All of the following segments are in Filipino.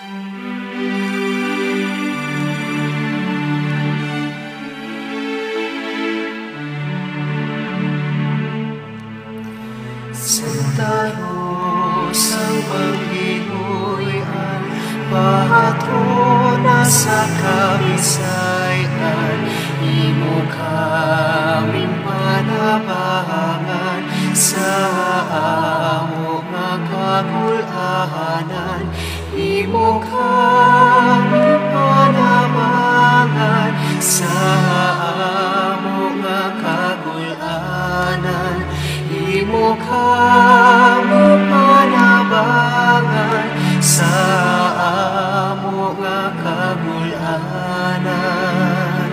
Santa Rosa, Panginoon, Patrona sa Kabisayan, imo kami panabangan sa amo nga kagulanan, imo kami panabangan sa amo nga kagulanan, imo kami panabangan sa amo nga kagulanan.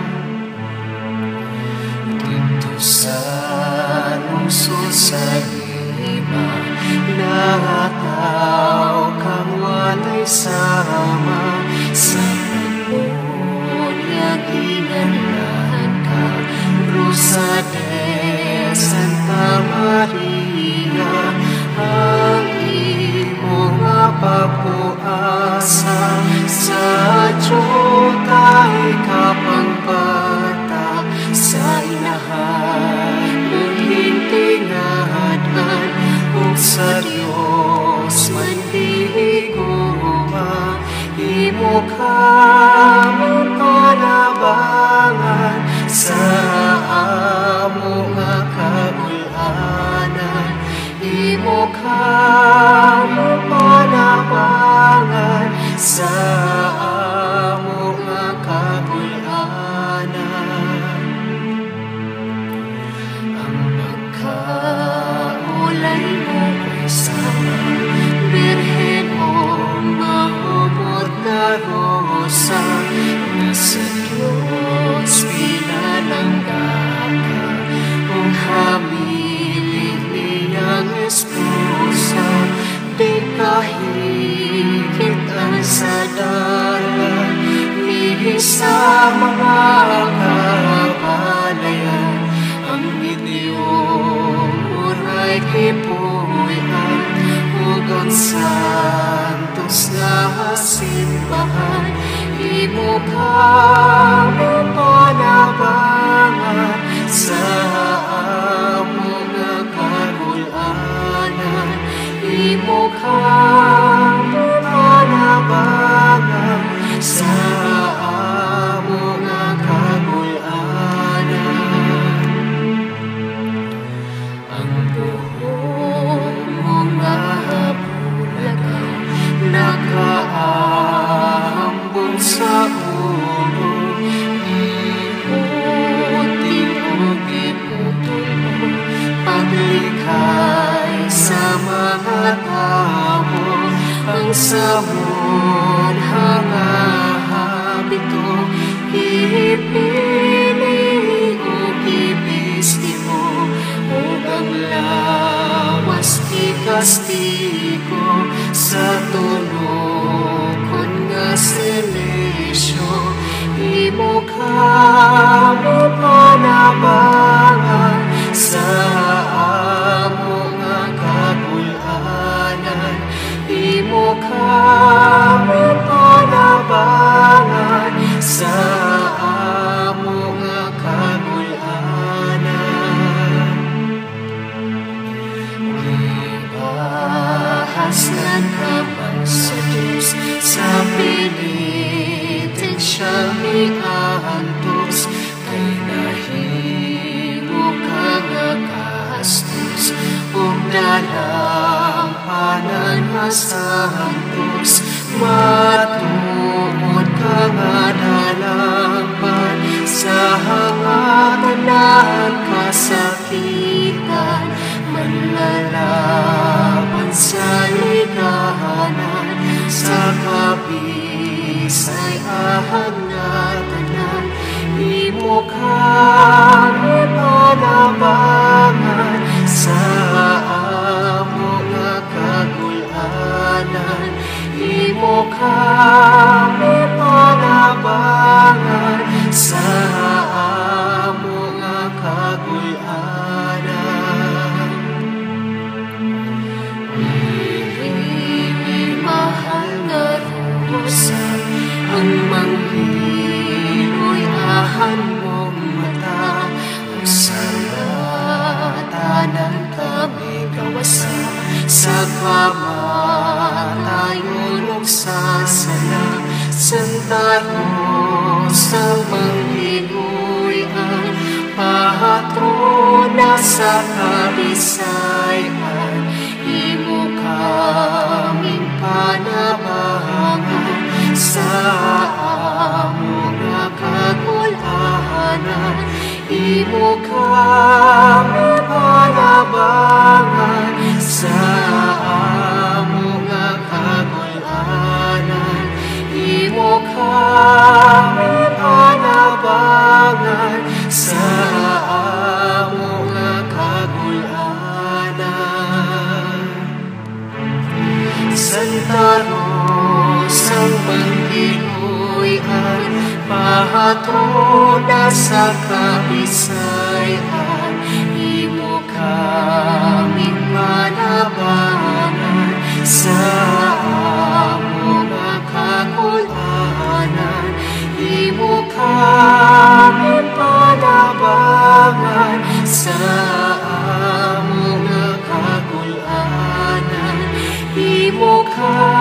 Dito sa lungsod sa Lima, nataw kang walay sama, sa pagbunyag ginanlan ka, Rosa de Santa Maria, ang imo nga pagpuasa sa Diyotay kapangpata, sa inahan ng hintingahan, ug sa Diyos mandiguma, imo kami panabangan sa amo nga kagulanan, imo kami panabangan sa amo nga kagulanan. Ang pagkaulay mo ay sama, Birhen o mahumot na Rosa, nasa Diyos pinalanggan ka, kung hamiling niyang esposa, di kahigit ang sadalan, ni sa mga kabalayan, ang inyong uray kipuyan, ug ang santos nga simbahan, imo kami panabangan sa amo nga kagulanan, imo kami panabangan sa amo nga kagulanan. Ang buhok mo nga bulagaw, nakaambong sa ulo, iputin o iputol mo, paglikay sa mga tao, ang sabon hangahabito, ipili o ipisti mo, ug ang lawas ikastigo sa tunokon nga selesyo, imo kami panabangan sa amo nga kagulanan, imo kami panabangan sa amo nga kagulanan. Ibahaslan habang sa Diyos, sa penitensya miantos, kay nahimo ka nga kastos, ug dalampanan nga santos, matuod ka nga dalampan, sa hangatanan kasakitan, manlalaban sa ligahanan, sa kabisay ahag na tanan, imo kami panabangan sa amo nga kagulanan, imo kami panabangan sa amo nga kagulanan. Mahal na Rosa, sa kamatayon ug sa sala, Santa Rosa manghinuy-an, Patrona sa Kabisayan, imo kaming panabangan sa amo nga kagul-anan, imo kaming panabangan sa amo nga kagul-anan, imo kaming panabangan sa amo nga kagul-anan. Santa Rosa manghinuy-an, Patrona sa Kabisayan, imo kaming panabangan sa amo nga kagul-anan, imo kaming panabangan sa amo nga kagul-anan, imo kaming